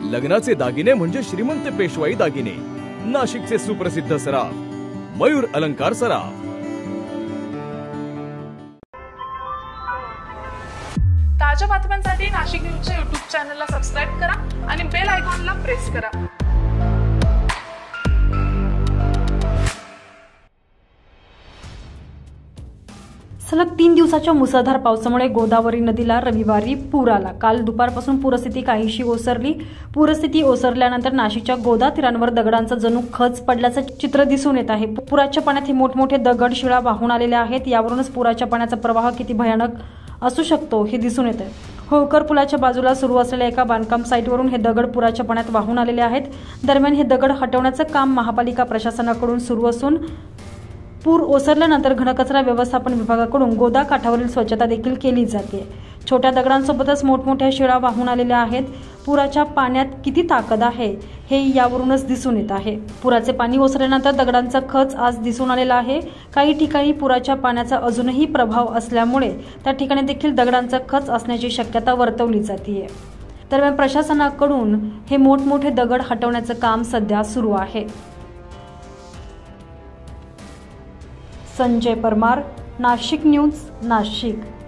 लग्नाचे दागिने म्हणजे श्रीमंत पेशवाई दागिने, नाशिकचे सुप्रसिद्ध सराफ मयूर अलंकार सराफ। ताज्या बातम्यांसाठी नाशिक न्यूजच्या YouTube चॅनलला सबस्क्राइब करा आणि बेल आयकॉनला प्रेस करा। सलग 3 दिवसाच्या मुसळधार पावसामुळे गोदावरी नदीला रविवारी पूर आला। काल दुपारपासून पूरस्थिती काहीशी ओसरली। पूरस्थिती ओसरल्यानंतर नाशिकच्या गोदा तीरांवर दगडांचा जणू खच पडल्याचं चित्र दिसून येत आहे। पुराच्या पाण्यात हे मोठमोठे दगड शिळा वाहून आलेले आहेत। यावरूनच पुराच्या पाण्याचा प्रवाह किती भयानक असू शकतो हे दिसून येते। होळकर पुलाच्या बाजूला सुरू असलेल्या एका बांधकाम साईटवरून हे दगड पुराच्या पाण्यात वाहून आलेले आहेत। दरम्यान हे दगड हटवण्याचं काम महापालिका प्रशासनाकडून सुरू असून पूर ओसरल्यानंतर घनकचरा व्यवस्थापन विभागाकडून गोदा काठावरील स्वच्छता देखील केली जाते। छोट्या दगडांसोबतच मोठमोठ्या शिळा वाहून आलेल्या आहेत। पुराच्या पाण्यात किती ताकद आहे हे यावरूनच दिसून येत आहे। पुराचे पाणी ओसरल्यानंतर दगडांचा खच आज दिसून आलेला आहे। काही ठिकाणी पुराच्या पाण्याचा अजूनही प्रभाव असल्यामुळे त्या ठिकाणी देखील दगडांचा खच असण्याची शक्यता वर्तवली जाते। दरम्यान प्रशासनाकडून हे मोठमोठे दगड हटवण्याचं काम सध्या सुरू आहे। संजय परमार, नाशिक न्यूज, नाशिक।